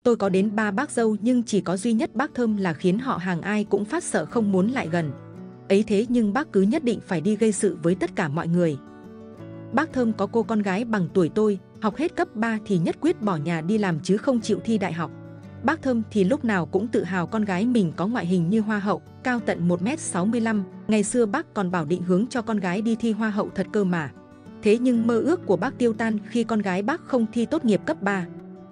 Tôi có đến 3 bác dâu nhưng chỉ có duy nhất bác Thơm là khiến họ hàng ai cũng phát sợ không muốn lại gần. Ấy thế nhưng bác cứ nhất định phải đi gây sự với tất cả mọi người. Bác Thơm có cô con gái bằng tuổi tôi, học hết cấp 3 thì nhất quyết bỏ nhà đi làm chứ không chịu thi đại học. Bác Thơm thì lúc nào cũng tự hào con gái mình có ngoại hình như hoa hậu, cao tận 1m65. Ngày xưa bác còn bảo định hướng cho con gái đi thi hoa hậu thật cơ mà. Thế nhưng mơ ước của bác tiêu tan khi con gái bác không thi tốt nghiệp cấp 3.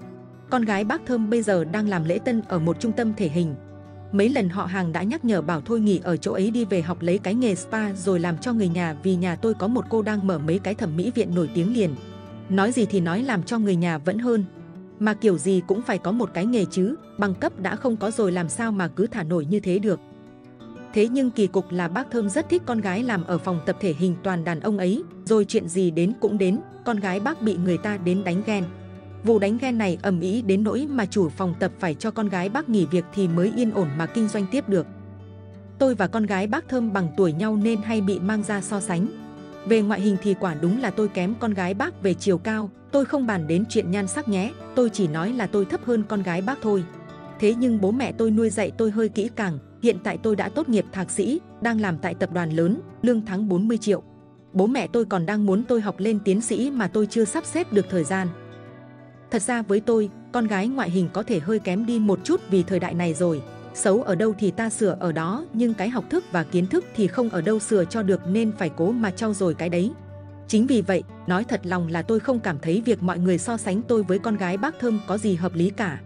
Con gái bác Thơm bây giờ đang làm lễ tân ở một trung tâm thể hình. Mấy lần họ hàng đã nhắc nhở bảo thôi nghỉ ở chỗ ấy đi về học lấy cái nghề spa rồi làm cho người nhà, vì nhà tôi có một cô đang mở mấy cái thẩm mỹ viện nổi tiếng liền. Nói gì thì nói, làm cho người nhà vẫn hơn. Mà kiểu gì cũng phải có một cái nghề chứ, bằng cấp đã không có rồi làm sao mà cứ thả nổi như thế được. Thế nhưng kỳ cục là bác Thơm rất thích con gái làm ở phòng tập thể hình toàn đàn ông ấy, rồi chuyện gì đến cũng đến, con gái bác bị người ta đến đánh ghen. Vụ đánh ghen này ầm ĩ đến nỗi mà chủ phòng tập phải cho con gái bác nghỉ việc thì mới yên ổn mà kinh doanh tiếp được. Tôi và con gái bác Thơm bằng tuổi nhau nên hay bị mang ra so sánh. Về ngoại hình thì quả đúng là tôi kém con gái bác về chiều cao, tôi không bàn đến chuyện nhan sắc nhé, tôi chỉ nói là tôi thấp hơn con gái bác thôi. Thế nhưng bố mẹ tôi nuôi dạy tôi hơi kỹ càng, hiện tại tôi đã tốt nghiệp thạc sĩ, đang làm tại tập đoàn lớn, lương tháng 40 triệu. Bố mẹ tôi còn đang muốn tôi học lên tiến sĩ mà tôi chưa sắp xếp được thời gian. Thật ra với tôi, con gái ngoại hình có thể hơi kém đi một chút vì thời đại này rồi. Xấu ở đâu thì ta sửa ở đó, nhưng cái học thức và kiến thức thì không ở đâu sửa cho được nên phải cố mà trau dồi cái đấy. Chính vì vậy, nói thật lòng là tôi không cảm thấy việc mọi người so sánh tôi với con gái bác Thơm có gì hợp lý cả.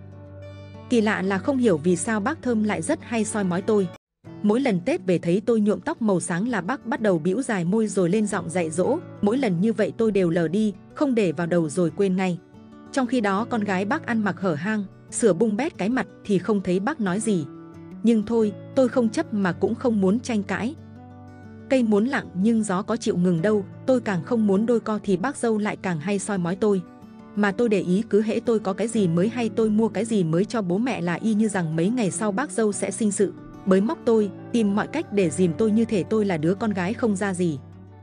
Kỳ lạ là không hiểu vì sao bác Thơm lại rất hay soi mói tôi. Mỗi lần Tết về thấy tôi nhuộm tóc màu sáng là bác bắt đầu bĩu dài môi rồi lên giọng dạy dỗ. Mỗi lần như vậy tôi đều lờ đi, không để vào đầu rồi quên ngay. Trong khi đó con gái bác ăn mặc hở hang, sửa bung bét cái mặt thì không thấy bác nói gì. Nhưng thôi, tôi không chấp mà cũng không muốn tranh cãi. Cây muốn lặng nhưng gió có chịu ngừng đâu, tôi càng không muốn đôi co thì bác dâu lại càng hay soi mói tôi. Mà tôi để ý cứ hễ tôi có cái gì mới hay tôi mua cái gì mới cho bố mẹ là y như rằng mấy ngày sau bác dâu sẽ sinh sự, bới móc tôi, tìm mọi cách để dìm tôi như thể tôi là đứa con gái không ra gì.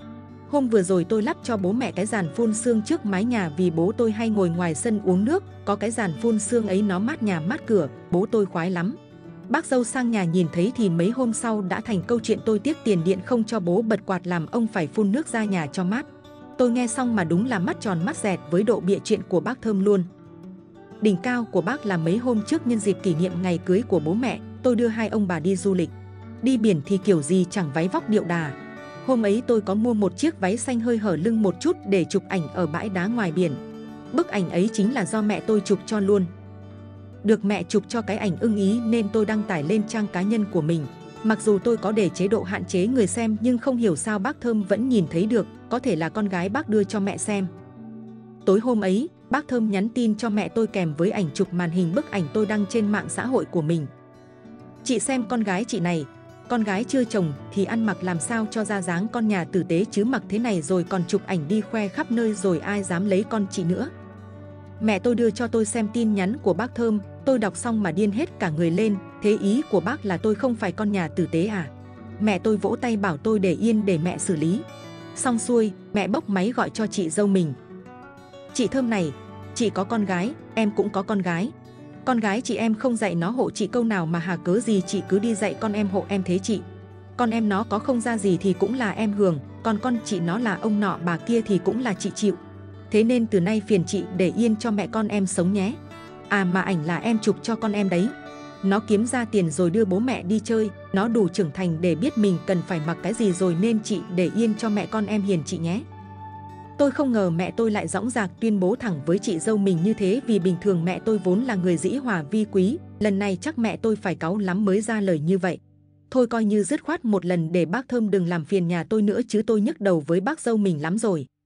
Hôm vừa rồi tôi lắp cho bố mẹ cái giàn phun sương trước mái nhà vì bố tôi hay ngồi ngoài sân uống nước, có cái giàn phun sương ấy nó mát nhà mát cửa, bố tôi khoái lắm. Bác dâu sang nhà nhìn thấy thì mấy hôm sau đã thành câu chuyện tôi tiếc tiền điện không cho bố bật quạt làm ông phải phun nước ra nhà cho mát. Tôi nghe xong mà đúng là mắt tròn mắt dẹt với độ bịa chuyện của bác Thơm luôn. Đỉnh cao của bác là mấy hôm trước nhân dịp kỷ niệm ngày cưới của bố mẹ, tôi đưa hai ông bà đi du lịch. Đi biển thì kiểu gì chẳng váy vóc điệu đà. Hôm ấy tôi có mua một chiếc váy xanh hơi hở lưng một chút để chụp ảnh ở bãi đá ngoài biển. Bức ảnh ấy chính là do mẹ tôi chụp cho luôn. Được mẹ chụp cho cái ảnh ưng ý nên tôi đăng tải lên trang cá nhân của mình. Mặc dù tôi có để chế độ hạn chế người xem nhưng không hiểu sao bác Thơm vẫn nhìn thấy được, có thể là con gái bác đưa cho mẹ xem. Tối hôm ấy, bác Thơm nhắn tin cho mẹ tôi kèm với ảnh chụp màn hình bức ảnh tôi đăng trên mạng xã hội của mình. Chị xem con gái chị này, con gái chưa chồng thì ăn mặc làm sao cho ra dáng con nhà tử tế chứ mặc thế này rồi còn chụp ảnh đi khoe khắp nơi rồi ai dám lấy con chị nữa. Mẹ tôi đưa cho tôi xem tin nhắn của bác Thơm, tôi đọc xong mà điên hết cả người lên, thế ý của bác là tôi không phải con nhà tử tế à? Mẹ tôi vỗ tay bảo tôi để yên để mẹ xử lý. Xong xuôi, mẹ bốc máy gọi cho chị dâu mình. Chị Thơm này, chị có con gái, em cũng có con gái. Con gái chị em không dạy nó hộ chị câu nào mà hà cớ gì chị cứ đi dạy con em hộ em thế chị. Con em nó có không ra gì thì cũng là em hưởng, còn con chị nó là ông nọ bà kia thì cũng là chị chịu. Thế nên từ nay phiền chị để yên cho mẹ con em sống nhé. À mà ảnh là em chụp cho con em đấy. Nó kiếm ra tiền rồi đưa bố mẹ đi chơi, nó đủ trưởng thành để biết mình cần phải mặc cái gì rồi nên chị để yên cho mẹ con em hiền chị nhé. Tôi không ngờ mẹ tôi lại dõng dạc tuyên bố thẳng với chị dâu mình như thế vì bình thường mẹ tôi vốn là người dĩ hòa vi quý, lần này chắc mẹ tôi phải cáu lắm mới ra lời như vậy. Thôi coi như dứt khoát một lần để bác Thơm đừng làm phiền nhà tôi nữa chứ tôi nhức đầu với bác dâu mình lắm rồi.